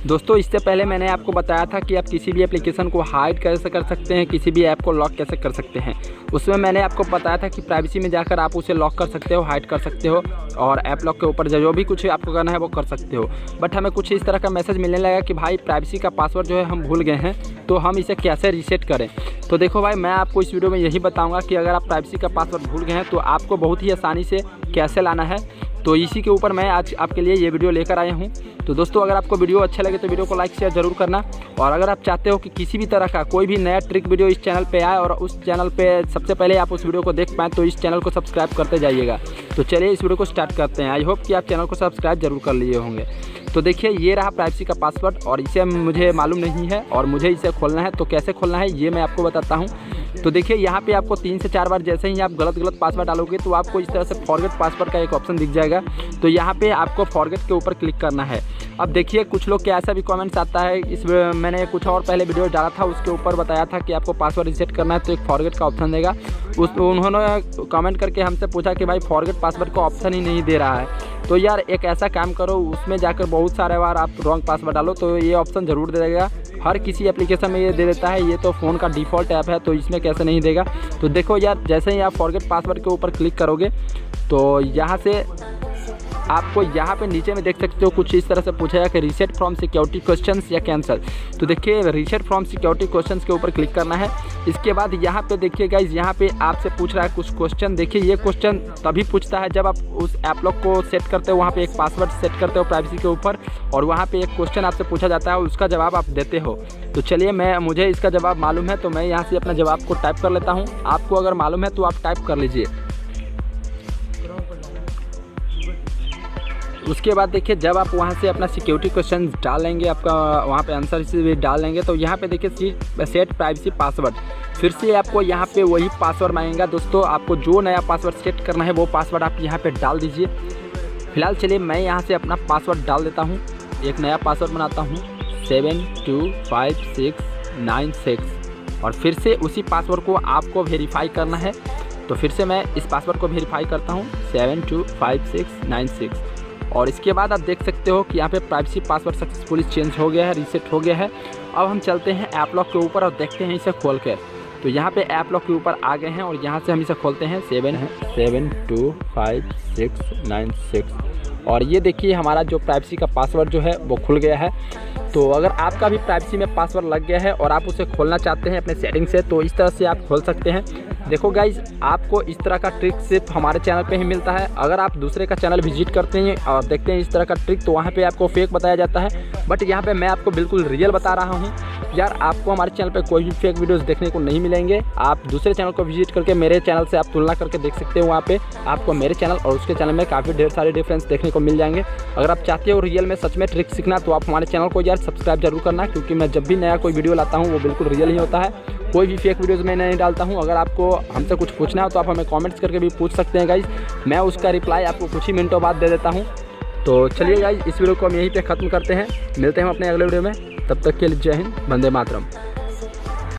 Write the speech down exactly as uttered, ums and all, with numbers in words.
दोस्तों इससे पहले मैंने आपको बताया था कि आप किसी भी एप्लीकेशन को हाइड कैसे कर सकते हैं, किसी भी ऐप को लॉक कैसे कर सकते हैं। उसमें मैंने आपको बताया था कि प्राइवेसी में जाकर आप उसे लॉक कर सकते हो, हाइड कर सकते हो और एपलॉक के ऊपर जो भी कुछ आपको करना है वो कर सकते हो। बट हमें कुछ इस तरह का मैसेज मिलने लगा कि भाई प्राइवेसी का पासवर्ड जो है हम भूल गए हैं, तो हम इसे कैसे रीसेट करें। तो देखो भाई, मैं आपको इस वीडियो में यही बताऊँगा कि अगर आप प्राइवेसी का पासवर्ड भूल गए हैं तो आपको बहुत ही आसानी से कैसे लाना है। तो इसी के ऊपर मैं आज आपके लिए ये वीडियो लेकर आया हूँ। तो दोस्तों अगर आपको वीडियो अच्छा लगे तो वीडियो को लाइक शेयर ज़रूर करना, और अगर आप चाहते हो कि किसी भी तरह का कोई भी नया ट्रिक वीडियो इस चैनल पे आए और उस चैनल पे सबसे पहले आप उस वीडियो को देख पाएँ, तो इस चैनल को सब्सक्राइब करते जाइएगा। तो चलिए इस वीडियो को स्टार्ट करते हैं। आई होप कि आप चैनल को सब्सक्राइब जरूर कर लिए होंगे। तो देखिए, ये रहा प्राइवेसी का पासवर्ड और इसे मुझे मालूम नहीं है और मुझे इसे खोलना है। तो कैसे खोलना है ये मैं आपको बताता हूँ। तो देखिए, यहाँ पे आपको तीन से चार बार जैसे ही आप गलत गलत पासवर्ड डालोगे तो आपको इस तरह से फॉरगेट पासवर्ड का एक ऑप्शन दिख जाएगा। तो यहाँ पे आपको फॉरगेट के ऊपर क्लिक करना है। अब देखिए, कुछ लोग के ऐसा भी कमेंट्स आता है, इस मैंने कुछ और पहले वीडियो डाला था उसके ऊपर बताया था कि आपको पासवर्ड रीसेट करना है तो एक फॉरगेट का ऑप्शन देगा। उस उन्होंने कमेंट करके हमसे पूछा कि भाई फॉरगेट पासवर्ड का ऑप्शन ही नहीं दे रहा है। तो यार एक ऐसा काम करो, उसमें जाकर बहुत सारे बार आप रॉन्ग पासवर्ड डालो तो ये ऑप्शन ज़रूर दे देगा। हर किसी एप्लीकेशन में ये दे देता है, ये तो फ़ोन का डिफ़ॉल्ट ऐप है, तो इसमें कैसे नहीं देगा। तो देखो यार, जैसे ही आप फॉरगेट पासवर्ड के ऊपर क्लिक करोगे तो यहाँ से आपको यहाँ पे नीचे में देख सकते हो कुछ इस तरह से पूछेगा कि रीसेट फ्रॉम सिक्योरिटी क्वेश्चंस या कैंसिल। तो देखिए, रीसेट फ्रॉम सिक्योरिटी क्वेश्चंस के ऊपर क्लिक करना है। इसके बाद यहाँ पे देखिए गाइज, यहाँ पे आपसे पूछ रहा है कुछ क्वेश्चन। देखिए, ये क्वेश्चन तभी पूछता है जब आप उस एपलॉक को सेट करते हो, वहाँ पे एक पासवर्ड सेट करते हो प्राइवेसी के ऊपर, और वहाँ पे एक क्वेश्चन आपसे पूछा जाता है, उसका जवाब आप देते हो। तो चलिए, मैं मुझे इसका जवाब मालूम है तो मैं यहाँ से अपना जवाब को टाइप कर लेता हूँ। आपको अगर मालूम है तो आप टाइप कर लीजिए। उसके बाद देखिए, जब आप वहाँ से अपना सिक्योरिटी क्वेश्चन डालेंगे, आपका वहाँ पे आंसर इसे डाल देंगे, तो यहाँ पे देखिए सेट प्राइवेसी पासवर्ड, फिर से आपको यहाँ पे वही पासवर्ड मांगेगा। दोस्तों आपको जो नया पासवर्ड सेट करना है वो पासवर्ड आप यहाँ पे डाल दीजिए। फिलहाल चलिए मैं यहाँ से अपना पासवर्ड डाल देता हूँ, एक नया पासवर्ड बनाता हूँ, seven two five six nine six, और फिर से उसी पासवर्ड को आपको वेरीफाई करना है। तो फिर से मैं इस पासवर्ड को वेरीफाई करता हूँ, seven two five six nine six, और इसके बाद आप देख सकते हो कि यहाँ पे प्राइवेसी पासवर्ड सक्सेसफुली चेंज हो गया है, रीसेट हो गया है। अब हम चलते हैं एपलॉक के ऊपर और देखते हैं इसे खोल कर। तो यहाँ पे एपलॉक के ऊपर आ गए हैं और यहाँ से हम इसे खोलते हैं, सेवन है seven two five six nine six, और ये देखिए हमारा जो प्राइवेसी का पासवर्ड जो है वो खुल गया है। तो अगर आपका भी प्राइवेसी में पासवर्ड लग गया है और आप उसे खोलना चाहते हैं अपने सेटिंग से, तो इस तरह से आप खोल सकते हैं। देखो गाइज, आपको इस तरह का ट्रिक सिर्फ हमारे चैनल पे ही मिलता है। अगर आप दूसरे का चैनल विजिट करते हैं और देखते हैं इस तरह का ट्रिक, तो वहाँ पे आपको फेक बताया जाता है, बट यहाँ पे मैं आपको बिल्कुल रियल बता रहा हूँ। यार आपको हमारे चैनल पे कोई भी फेक वीडियोस देखने को नहीं मिलेंगे। आप दूसरे चैनल को विजिट करके मेरे चैनल से आप तुलना करके देख सकते हो, वहाँ पे आपको मेरे चैनल और उसके चैनल में काफ़ी ढेर सारे डिफरेंस देखने को मिल जाएंगे। अगर आप चाहते हो रियल में सच में ट्रिक सीखना, तो आप हमारे चैनल को यार सब्सक्राइब जरूर करना, क्योंकि मैं जब भी नया कोई वीडियो लाता हूँ वो बिल्कुल रियल ही होता है, कोई भी फेक वीडियोज़ मैं नहीं डालता हूँ। अगर आपको हमसे कुछ पूछना हो तो आप हमें कमेंट्स करके भी पूछ सकते हैं गाइज, मैं उसका रिप्लाई आपको कुछ ही मिनटों बाद दे देता हूँ। तो चलिए गाइज, इस वीडियो को हम यहीं पे ख़त्म करते हैं, मिलते हैं हम अपने अगले वीडियो में। तब तक के लिए जय हिंद, वंदे मातरम।